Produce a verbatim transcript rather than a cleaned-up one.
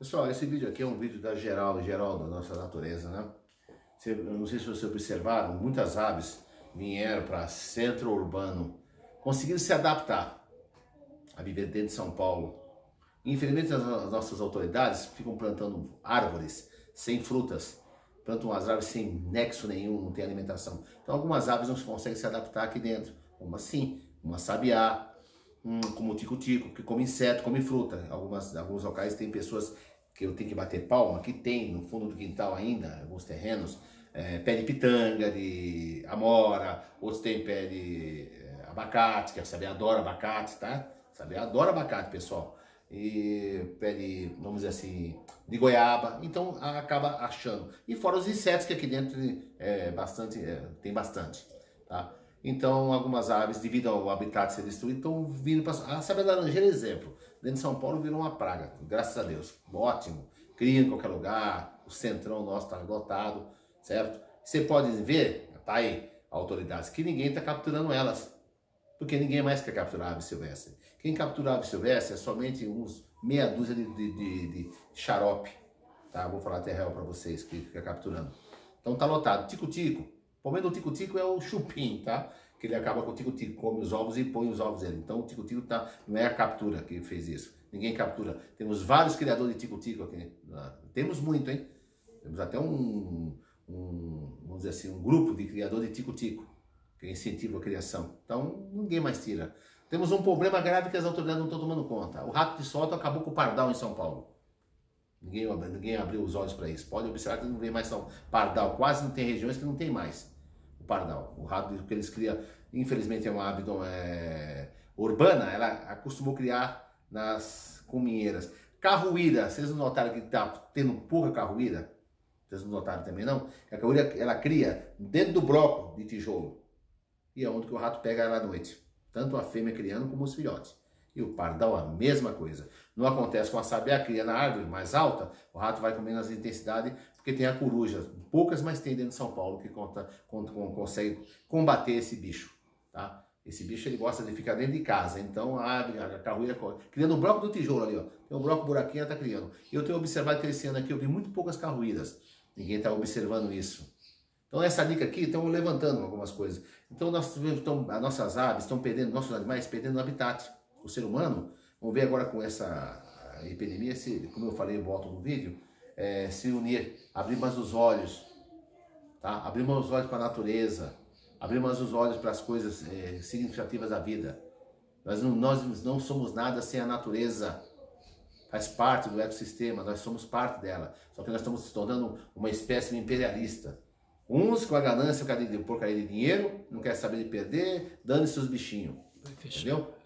Pessoal, esse vídeo aqui é um vídeo da geral, geral da nossa natureza, né? Você, eu não sei se vocês observaram, muitas aves vieram para centro urbano, conseguiram se adaptar a viver dentro de São Paulo. Infelizmente, as, as nossas autoridades ficam plantando árvores sem frutas, plantam as árvores sem nexo nenhum, não tem alimentação. Então, algumas aves não conseguem se adaptar aqui dentro. Uma sim, uma sabiá, um, como o tico-tico, que come inseto, come fruta. Algumas, alguns locais tem pessoas que eu tenho que bater palma, que tem no fundo do quintal ainda, alguns terrenos, é, pé de pitanga, de amora, outros tem pé de é, abacate, que a sabiá adora abacate, tá? A sabiá adora abacate, pessoal. E pé de, vamos dizer assim, de goiaba, então acaba achando. E fora os insetos que aqui dentro é bastante, é, tem bastante, tá? Então algumas aves, devido ao habitat ser destruído, estão vindo para... A sabiá laranjeira, exemplo, dentro de São Paulo virou uma praga, graças a Deus, ótimo, cria em qualquer lugar, o centrão nosso está lotado, certo? Você pode ver, tá aí, autoridades, que ninguém está capturando elas. Porque ninguém mais quer capturar a ave silvestre. Quem captura a ave silvestre é somente uns meia dúzia de, de, de, de xarope. Tá? Vou falar até real para vocês que fica capturando. Então tá lotado. Tico-tico. O problema do tico-tico é o chupim, tá? Que ele acaba com o tico-tico, come os ovos e põe os ovos nele. Então o tico-tico tá, não é a captura que fez isso. Ninguém captura. Temos vários criadores de tico-tico aqui. Temos muito, hein? Temos até um, um, vamos dizer assim, um grupo de criadores de tico-tico, que incentiva a criação. Então, ninguém mais tira. Temos um problema grave que as autoridades não estão tomando conta. O rato de solta acabou com o pardal em São Paulo. Ninguém, ninguém abriu os olhos para isso. Pode observar que não vem mais São pardal. Quase não tem regiões que não tem mais o pardal. O rato que eles criam, infelizmente é uma ave é, urbana, ela acostumou criar nas cominheiras. Carruíra, vocês não notaram que está tendo pouca carruíra? Vocês não notaram também não? A carruíra, ela cria dentro do bloco de tijolo. E é onde que o rato pega ela à noite. Tanto a fêmea criando como os filhotes. E o pardal a mesma coisa. Não acontece com a sabiá, cria na árvore mais alta, o rato vai comendo as intensidades, porque tem a coruja. Poucas, mas tem dentro de São Paulo que conta, conta, consegue combater esse bicho. Tá? Esse bicho ele gosta de ficar dentro de casa. Então a ave, a carruíra, criando o bloco do tijolo ali, ó. Tem um bloco buraquinho, ela está criando. Eu tenho observado que esse ano aqui eu vi muito poucas carruíras. Ninguém está observando isso. Então essa dica aqui, estão levantando algumas coisas. Então nós, então, as nossas aves estão perdendo, nossos animais perdendo o habitat. O ser humano, vamos ver agora com essa epidemia, se, como eu falei, eu volto no vídeo, é, se unir, abrir mais os olhos, tá? Abrir mais os olhos para a natureza, abrir mais os olhos para as coisas é, significativas da vida. Nós não, nós não somos nada sem a natureza. Faz parte do ecossistema, nós somos parte dela. Só que nós estamos se tornando uma espécie imperialista. Uns com a ganância, com a porcaria de dinheiro, não quer saber de perder, dando seus bichinhos. Entendeu?